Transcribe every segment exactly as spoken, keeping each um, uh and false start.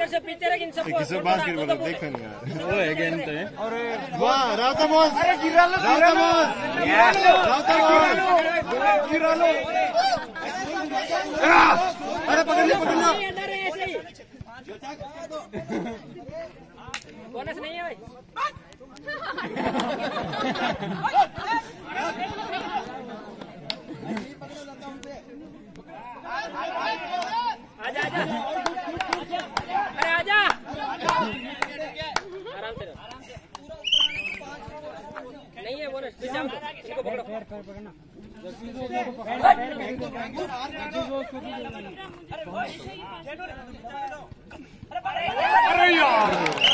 इधर से पीछे रख इन सबको किसी बात कर बोलो देखो नहीं यार वो है गेम तो है अरे वाह राउता बॉस अरे गिरा लो गिरा लो राउता बॉस गिरा लो अरे पकड़ ले पकड़ लो अंदर है ऐसे ही बोनस नहीं है भाई आजा आजा अरे आजा आराम से नहीं है बोनस पीछे आओ इनको पकड़ो पैर पैर पकड़ना अरे यार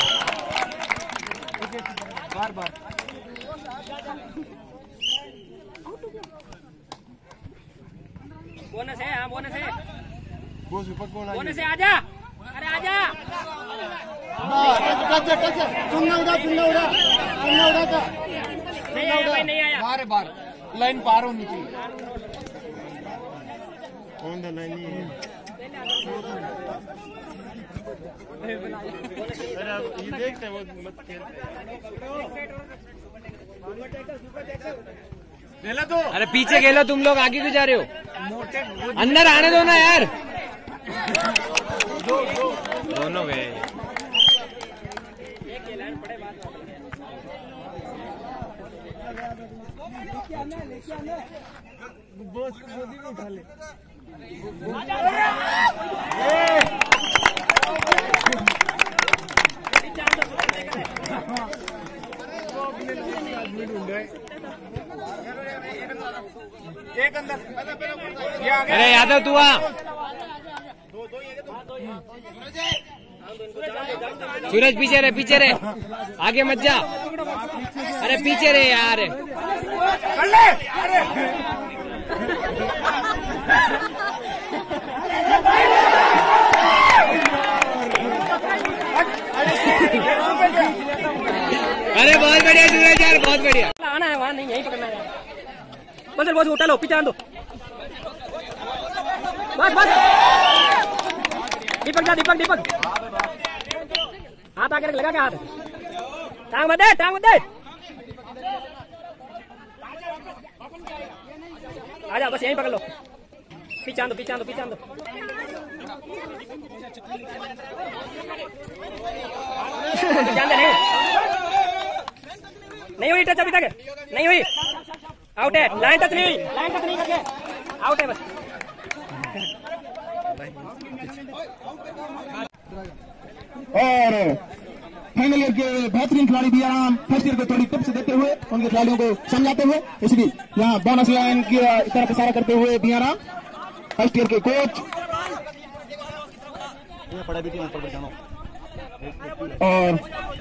बार बार बोनस है हाँ बोनस है बॉस ऊपर कौन आ बोनस है आजा अरे आजा टच टच चुन्ना उड़ा चुन्ना उड़ा चुन्ना उड़ा था नहीं आया भाई नहीं आया बार बार लाइन पार होनी चाहिए ऑन द लाइन नहीं है अरे अब ये देखते हैं वो मत खेलते खेला तो अरे पीछे खेलो तुम लोग आगे क्यों जा रहे हो अंदर आने दो ना यार दोनों गए बॉस को गोदी में उठा ले एक अंदर अरे यादव तू आ सूरज पीछे रहे पीछे रहे आगे मत जा अरे पीछे रहे यार अरे बहुत बढ़िया सूरज यार बहुत बढ़िया आना है वहाँ नहीं यहीं पकड़ना है बस बस उठा लो पीछे आन दो बस बस दीपक जा दीपक दीपक हाथ आके लगा क्या हाथ टांग मत दे टांग मत दे आजा बस यहीं पकड़ लो पीछे आन दो पीछे आन दो पीछे आन दो ध्यान दे नहीं नहीं हुई टच अभी तक नहीं हुई आउट है लाइन टच नहीं हुई लाइन टच नहीं करके आउट है बस और फाइनल ईयर के बेहतरीन खिलाड़ी भी आराम फर्स्ट ईयर को थोड़ी टिप्स देते हुए उनके खिलाड़ियों को समझाते हुए इसलिए यहाँ बोनस लाइन की तरफ इशारा करते हुए बियाराम फर्स्ट ईयर के कोच और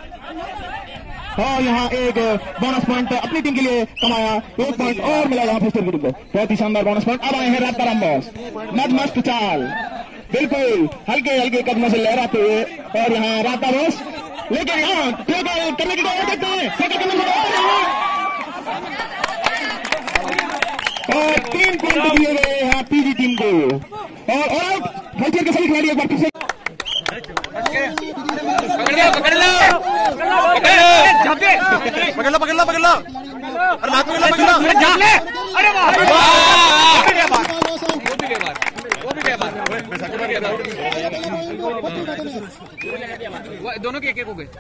और यहाँ एक बोनस पॉइंट अपनी टीम के लिए कमाया एक पॉइंट और मिला यहाँ फर्स्ट ईयर की टीम को बहुत ही शानदार बोनस पॉइंट अब आए हैं राताराम बॉस मत मस्त चाल बिल्कुल हल्के हल्के कदमों से लहराते हुए और यहाँ राता बॉस लेकिन यहाँ करने की कोशिश करते हैं और तीन पॉइंट दिए गए यहाँ पीजी टीम को और आउट फर्स्ट ईयर के सभी खिलाड़ी एक बार फिर से पकड़ लो पकड़ लो पकड़ लो पकड़ लो पकड़ लो अरे हाथ पकड़ लो पकड़ लो अरे वाह दोनों के एक एक हो गए